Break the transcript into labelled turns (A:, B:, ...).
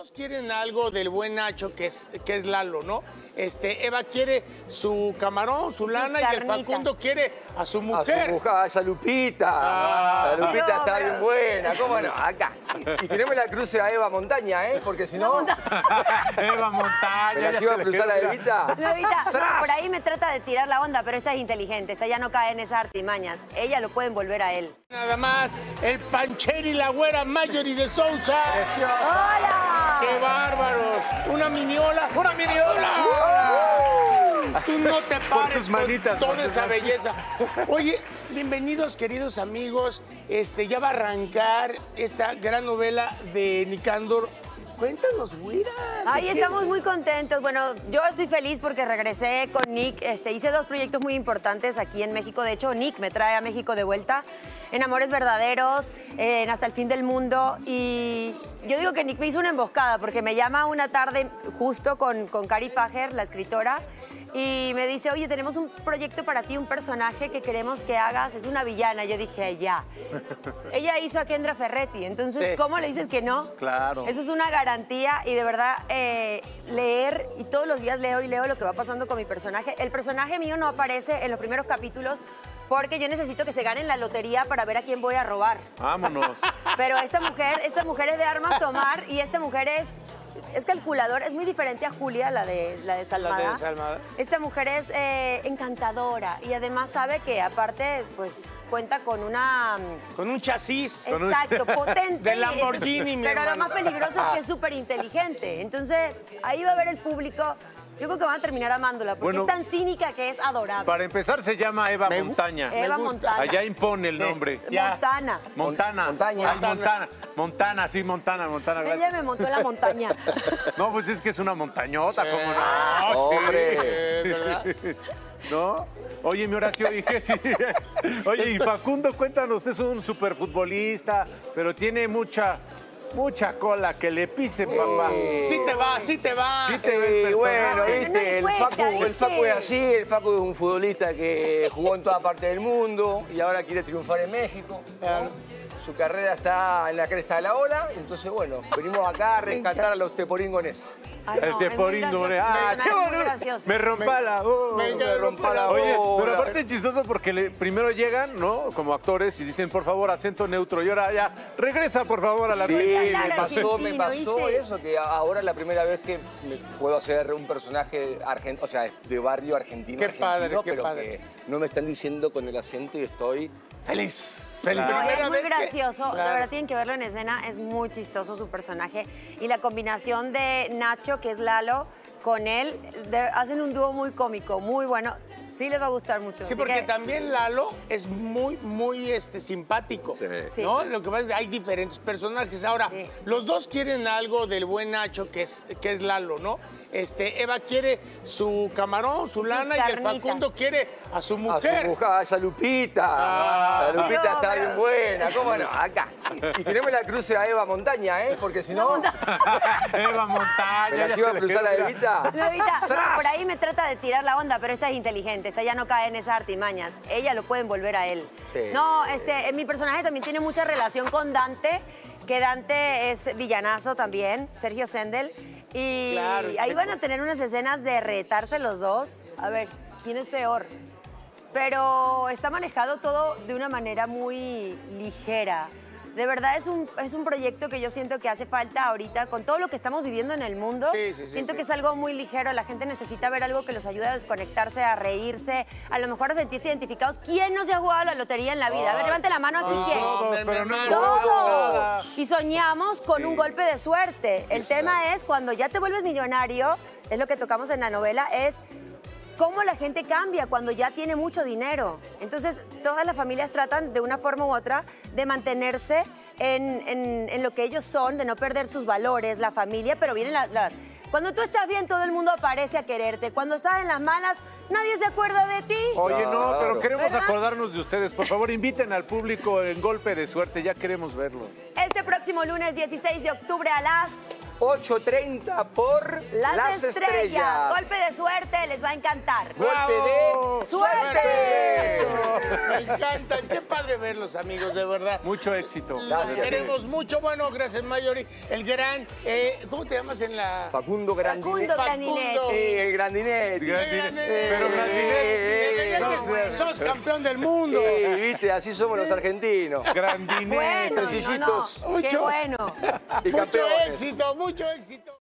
A: dos quieren algo del buen Nacho, que es Lalo, ¿no? Eva quiere su camarón, su lana, y el Facundo quiere a su mujer.
B: A su mujer, a esa Lupita. La Lupita está bien buena, ¿cómo no? Acá. Y que no me la cruce a Eva Montaña, ¿eh? Porque si no...
C: Eva Montaña.
B: ¿Me la iba a cruzar la Evita?
D: No, Evita, bueno, por ahí me trata de tirar la onda, pero esta es inteligente. Esta ya no cae en esas artimañas. Ella lo puede envolver a él.
A: Nada más, el Pancheri y la güera Marjorie de Sousa.
D: ¡Hola!
A: ¡Qué bárbaros! ¡Una miniola! ¡Una miniola! Tú no te pares con toda esa belleza. Oye, bienvenidos, queridos amigos. Ya va a arrancar esta gran novela de Nicandor. Cuéntanos, güera.
D: Ay, estamos muy contentos. Bueno, yo estoy feliz porque regresé con Nick. Hice dos proyectos muy importantes aquí en México. De hecho, Nick me trae a México de vuelta. En Amores Verdaderos, en Hasta el Fin del Mundo. Y yo digo que Nick me hizo una emboscada porque me llama una tarde justo con Cari Fajer, la escritora, y me dice, oye, tenemos un proyecto para ti, un personaje que queremos que hagas, es una villana. Yo dije, ya. Ella hizo a Kendra Ferretti, entonces, sí. ¿Cómo le dices que no?
C: Claro.
D: Eso es una garantía y de verdad leer, y todos los días leo y leo lo que va pasando con mi personaje. El personaje mío no aparece en los primeros capítulos porque yo necesito que se ganen la lotería para ver a quién voy a robar.
C: Vámonos.
D: Pero esta mujer es de armas tomar y esta mujer es calculadora, es muy diferente a Julia, la de Salmada.
A: La de Salmada.
D: Esta mujer es encantadora y además sabe que aparte pues cuenta con una...
A: Con un chasis.
D: Exacto, potente.
A: De Lamborghini, mi
D: Pero
A: hermano.
D: lo más peligroso es que es súper inteligente. Entonces, ahí va a ver el público. Yo creo que van a terminar amándola porque es tan cínica que es adorable.
C: Para empezar se llama Eva Montaña.
D: Eva Montana.
C: Allá impone el nombre.
D: Montana.
C: Montana.
B: Montaña.
C: Ay, Montana. Montana, sí, Montana.
D: Ella me montó en la montaña.
C: No, pues es que es una montañota,
A: Sí.
C: ¿cómo no?
B: Hombre.
A: ¿Verdad?
C: ¿No? Oye, mi Horacio, dije sí. Oye, y Facundo, cuéntanos, es un superfutbolista, pero tiene mucha cola, que le pise, papá.
A: Sí te va, sí te va.
C: Sí te ve el
B: Bueno,
C: personaje.
B: viste, el Facu es así, el Facu es un futbolista que jugó en toda parte del mundo y ahora quiere triunfar en México.
A: Claro.
B: Su carrera está en la cresta de la ola, entonces bueno, venimos acá a rescatar a los teporingones.
D: Ay,
C: El
D: no,
C: teporingo,
D: es muy gracioso.
C: che,
D: Es muy
C: boludo,
D: gracioso.
C: me rompa la voz.
A: Me rompa la
C: Oye,
A: bola.
C: pero aparte es chistoso porque primero llegan, ¿no? Como actores y dicen, por favor, acento neutro. Y ahora ya, regresa, por favor, a la
B: Sí,
C: película.
B: me
D: argentino,
B: pasó
D: ¿viste?
B: eso, que ahora es la primera vez que puedo hacer un personaje o sea, de barrio argentino.
A: Qué padre, qué
B: pero
A: padre.
B: que no me están diciendo con el acento y estoy feliz.
A: Feliz.
D: No,
A: Primera
D: es muy
A: vez que-
D: gracioso, de
A: Claro.
D: verdad tienen que verlo en escena, es muy chistoso su personaje. Y la combinación de Nacho, que es Lalo, con él, hacen un dúo muy cómico, muy bueno. Sí les va a gustar mucho.
A: Sí,
D: así
A: porque
D: que-
A: también Lalo es muy simpático,
D: Sí.
A: ¿no? Lo que pasa es que hay diferentes personajes. Ahora,
D: Sí.
A: los dos quieren algo del buen Nacho, que es Lalo, ¿no? Eva quiere su camarón, su lana, y el
D: carnitas.
A: Facundo quiere a su
B: A
A: mujer.
B: su mujer, a esa Lupita. La Lupita
D: No,
B: está
D: pero-
B: bien buena, ¿cómo no? Acá. Y que no me la cruce a Eva Montaña, ¿eh? Porque si no,
C: Eva Montaña.
B: me la
C: ya
B: iba a
C: se le
B: cruzar
C: quedó,
B: la
C: mira.
B: Evita.
D: No, Evita, bueno, por ahí me trata de tirar la onda, pero esta es inteligente, esta ya no cae en esas artimañas. Ella lo puede envolver a él.
B: Sí.
D: No, mi personaje también tiene mucha relación con Dante, que Dante es villanazo también, Sergio Sendel. Y
A: Claro,
D: ahí van a tener unas escenas de retarse los dos. A ver, ¿quién es peor? Pero está manejado todo de una manera muy ligera. De verdad es un proyecto que yo siento que hace falta ahorita con todo lo que estamos viviendo en el mundo.
A: Sí,
D: siento
A: sí.
D: que es algo muy ligero. La gente necesita ver algo que los ayude a desconectarse, a reírse, a lo mejor a sentirse identificados. ¿Quién no se ha jugado a la lotería en la vida? A ver, levante la mano aquí, ¿quién?
C: Todos, pero no
D: ¡Todos! Y soñamos con un golpe de suerte. El tema es cuando ya te vuelves millonario, es lo que tocamos en la novela, es cómo la gente cambia cuando ya tiene mucho dinero. Entonces, todas las familias tratan de una forma u otra de mantenerse en lo que ellos son, de no perder sus valores, la familia, pero vienen Cuando tú estás bien, todo el mundo aparece a quererte. Cuando estás en las malas, nadie se acuerda de ti.
C: Oye, no, pero
B: Claro.
C: queremos
D: ¿Verdad?
C: acordarnos de ustedes. Por favor, inviten al público en Golpe de Suerte. Ya queremos verlo.
D: Este próximo lunes 16 de octubre a las
B: 8.30 por
D: Las estrellas. Golpe de suerte, les va a encantar.
B: Golpe de
D: ¡Suerte!
A: Me encantan. Qué padre verlos, amigos, de verdad.
C: Mucho éxito.
A: Los queremos mucho. Bueno, gracias, Mayori. El gran... ¿cómo te llamas en la...?
B: Facundo Grandinetti.
D: Facundo Grandinetti.
B: El Grandinetti.
C: Pero Grandinetti.
A: Sos campeón del mundo.
B: Sí, viste, así somos los argentinos.
C: Grandinetti.
D: Bueno,
B: Sencillitos.
D: Qué bueno.
B: Y
A: Mucho
B: campeones.
A: éxito, mucho éxito.